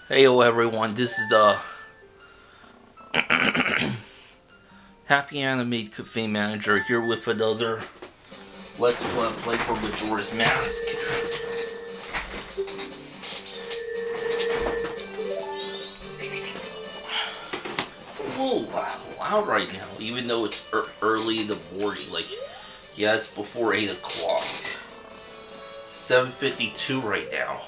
Heyo everyone, this is the HappyAnimaidCafeManager here with another Let's Play for Majora's Mask. It's a little loud right now, even though it's early in the morning. Yeah, it's before 8 o'clock. 7:52 right now.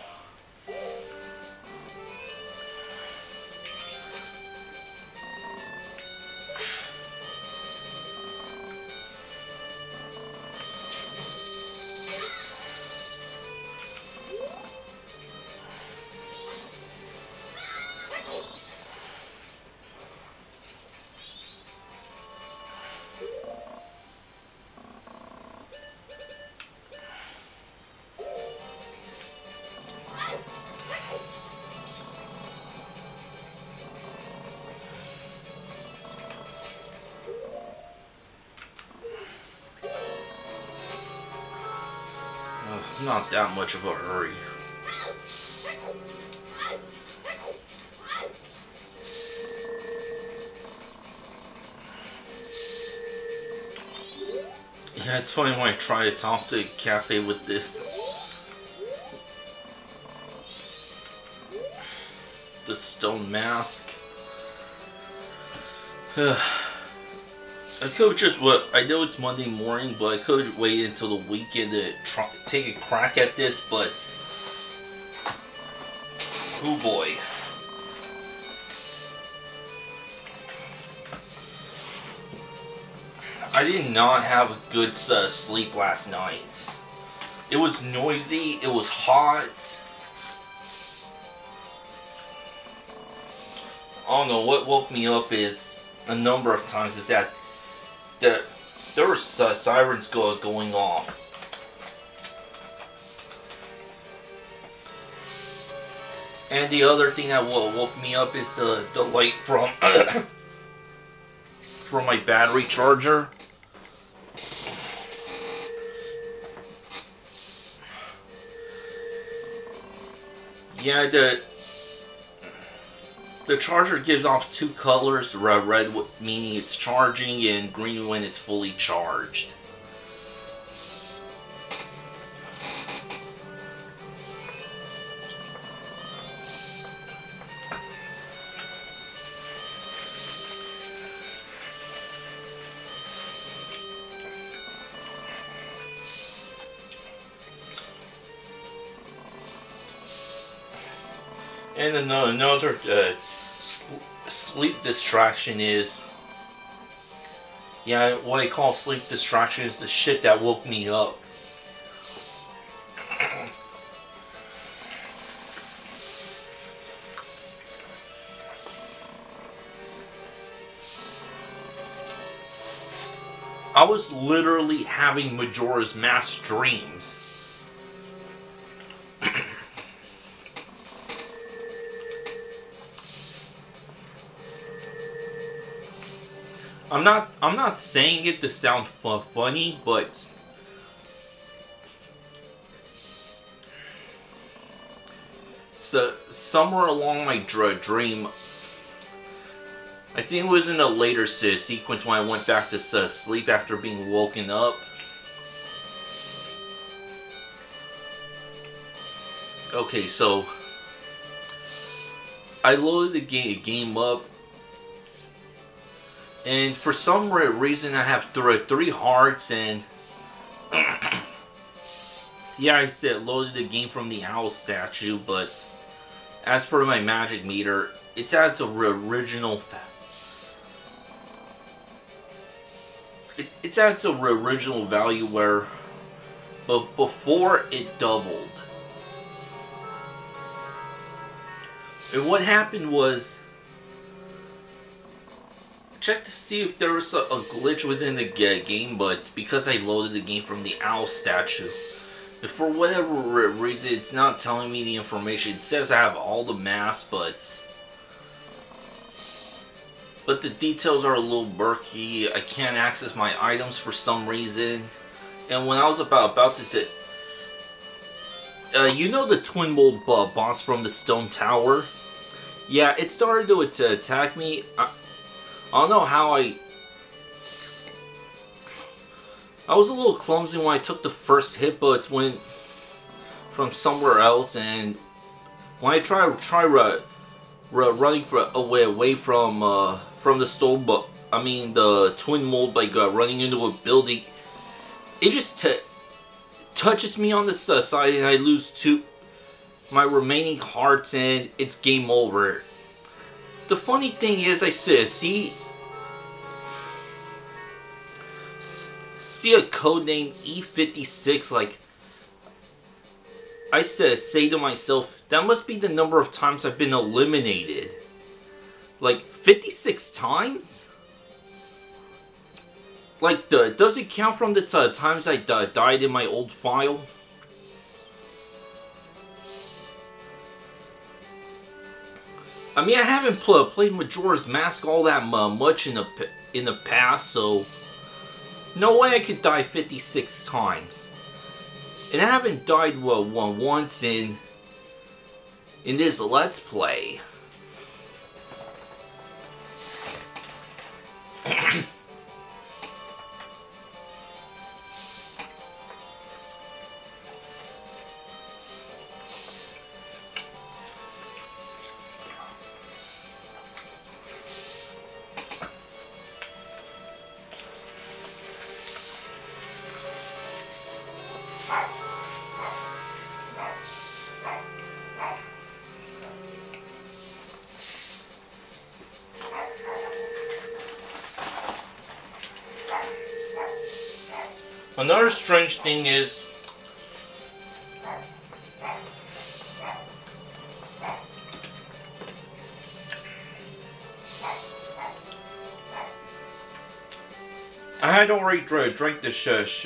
Not that much of a hurry. Yeah, it's funny when I try to talk to a cafe with this. The stone mask. I could just I know it's Monday morning, but I could wait until the weekend to take a crack at this, but oh boy. I did not have a good sleep last night. It was noisy, it was hot. I don't know, what woke me up is a number of times is that there were sirens going off. And the other thing that woke me up is the light from from my battery charger. Yeah, the charger gives off two colors, red meaning it's charging and green when it's fully charged. And another sleep distraction is, yeah, what I call sleep distraction is the shit that woke me up. I was literally having Majora's Mask dreams. I'm not saying it to sound funny, but somewhere along my dream, I think it was in a later sequence when I went back to sleep after being woken up. Okay, so I loaded the game up. And for some reason I have three hearts and yeah, I said loaded the game from the owl statue, but as per my magic meter, it's at its original it's at its original value where but before it doubled. And what happened was, check to see if there was a glitch within the game, but it's because I loaded the game from the owl statue. But for whatever reason, it's not telling me the information. It says I have all the masks, but the details are a little murky. I can't access my items for some reason. And when I was about to you know the twin mold boss from the stone tower? Yeah, it started to attack me. I don't know how I was a little clumsy when I took the first hit, but it went from somewhere else, and when I try running away from the stone, but I mean the twin mold, like running into a building, it just touches me on the side, and I lose my remaining hearts, and it's game over. The funny thing is, I see a code name E56, like, I say to myself, that must be the number of times I've been eliminated. Like, 56 times? Like, does it count from the times I died in my old file? I mean, I haven't played Majora's Mask all that much in the past, so no way I could die 56 times. And I haven't died once in this Let's Play. Another strange thing is, I had already drank the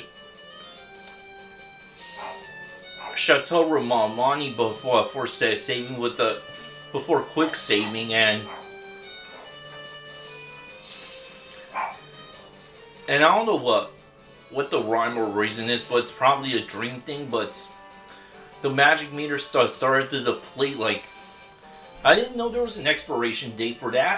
Chateau Romani before saving before quick saving, and I don't know what the rhyme or reason is, but it's probably a dream thing, but the magic meter started to deplete. Like, I didn't know there was an expiration date for that.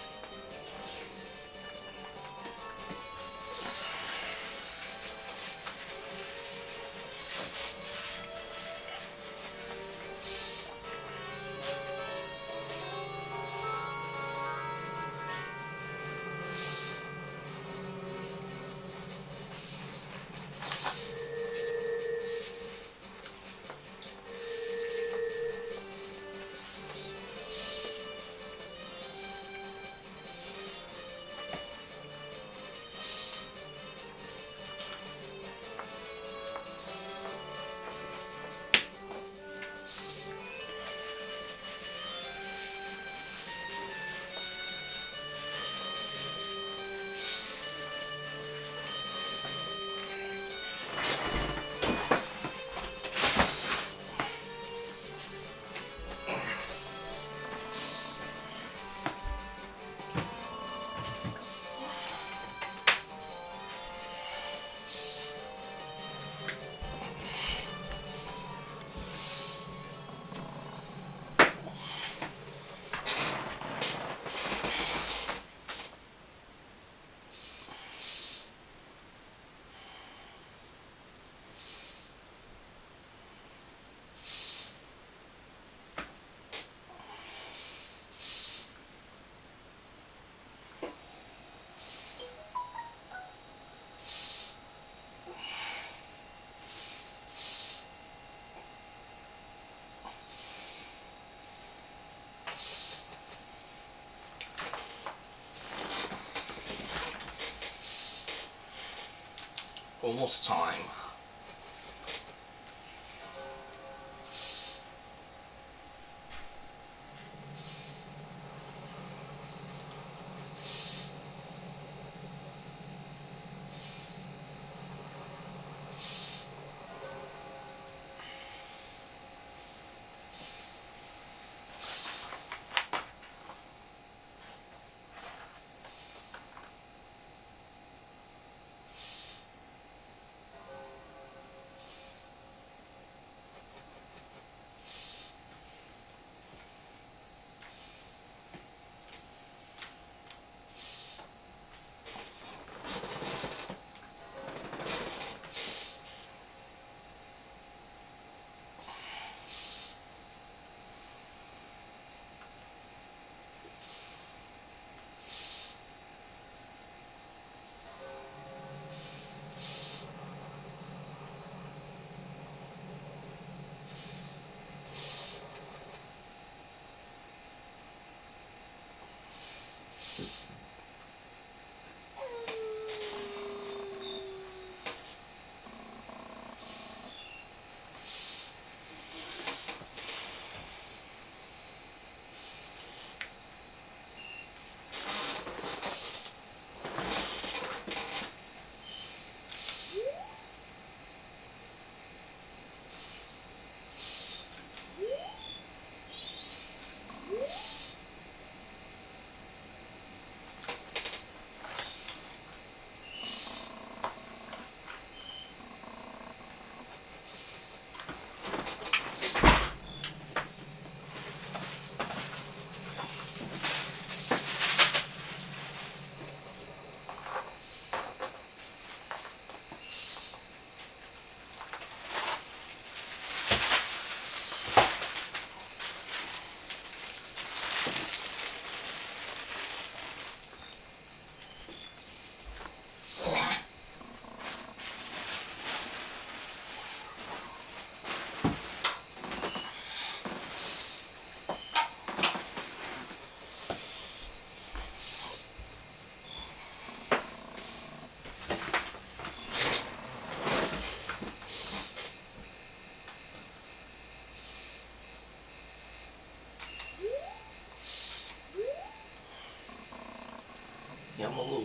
Almost time.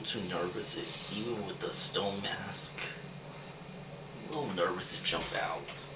too nervous, even with the stone mask. A little nervous to jump out.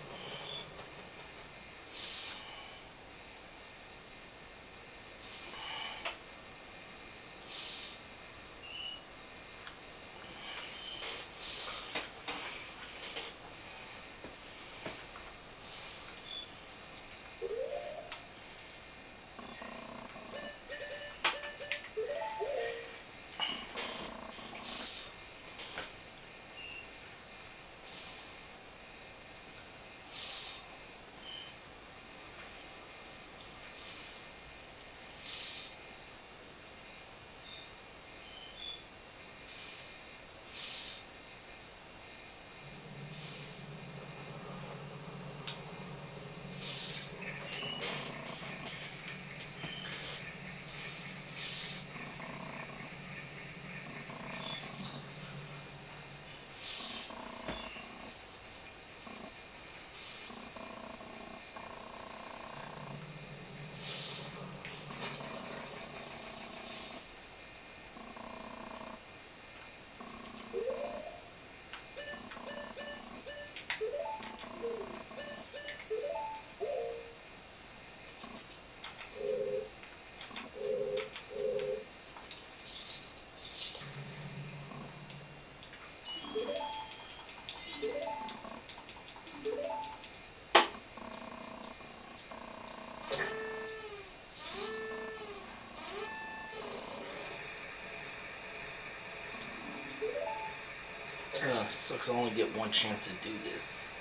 Sucks I only get one chance to do this.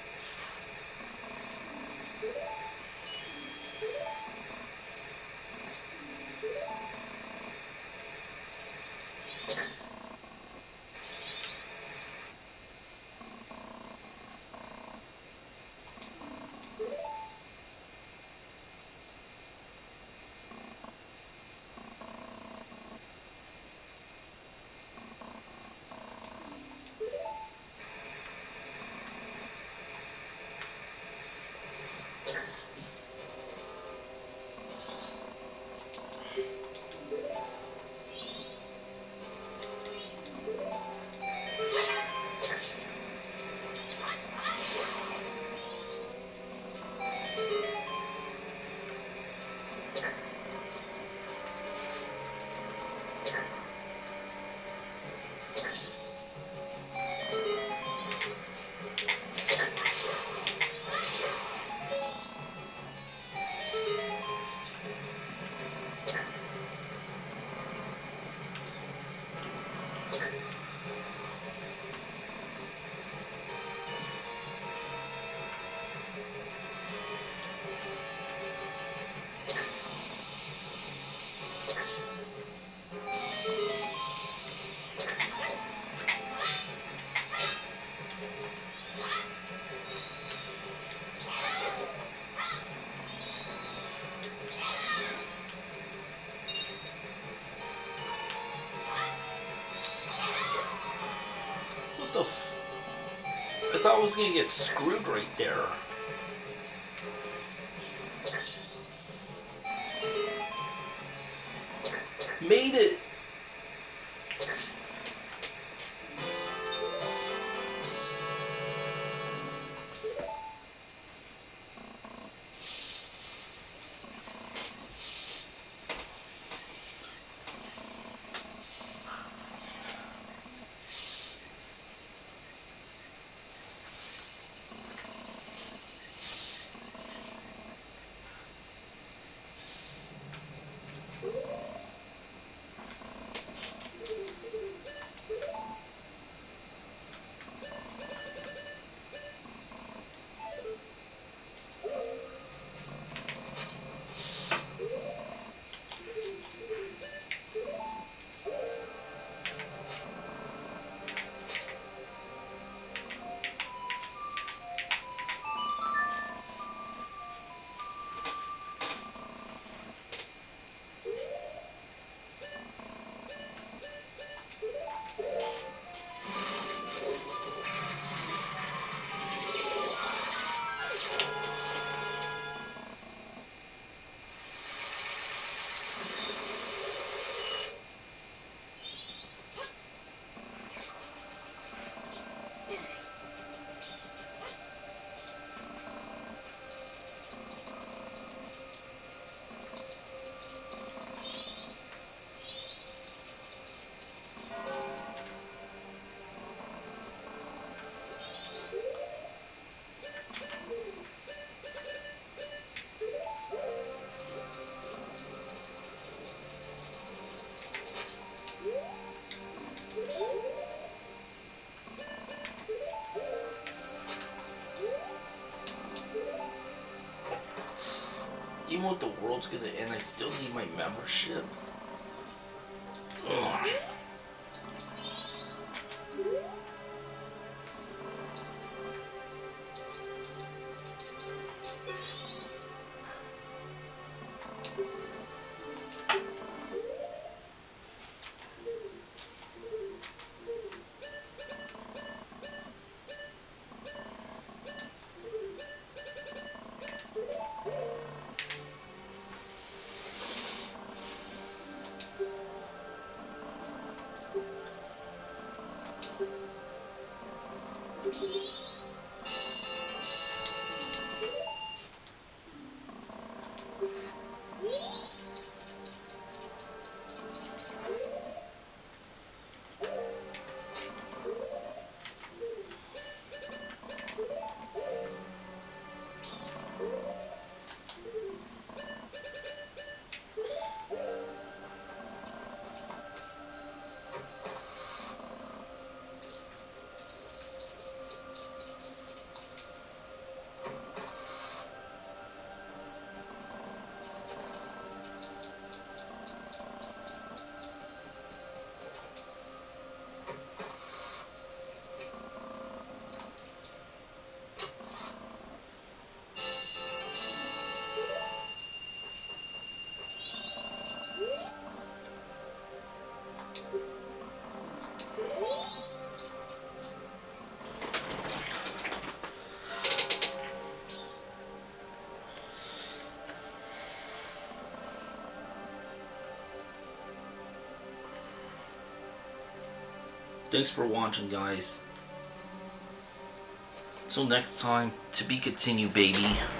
I thought I was gonna get screwed right there. Made it! even with the world's gonna end, I still need my membership. Ugh. Thanks for watching, guys. Till next time, to be continued, baby.